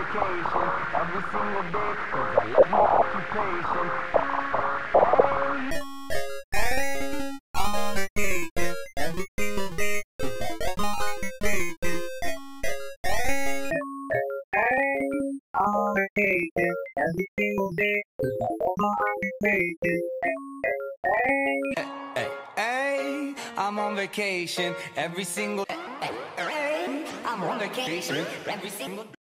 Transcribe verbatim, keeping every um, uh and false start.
vacation every single day, cause I love my occupation. I'm on vacation every single day, cause I love my occupation. I'm on vacation every single day, cause I love my occupation. Hey, hey, hey, I'm on vacation every single day. I'm on vacation every single